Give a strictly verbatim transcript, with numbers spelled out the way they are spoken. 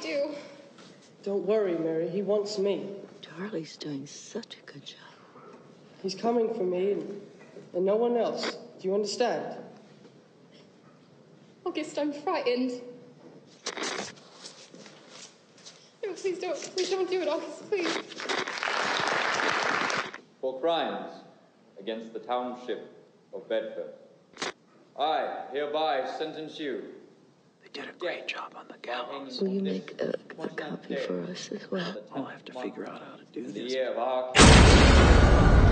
do. Don't worry, Mary. He wants me. Charlie's doing such a good job. He's coming for me and, and no one else. Do you understand? August, I'm frightened. No, please don't. Please don't do it, August, please. For crimes against the township of Bedford, I hereby sentence you. They did a great job on the gallows. Will you make a, a copy for us as well? I'll have to figure out how to do The this. year of our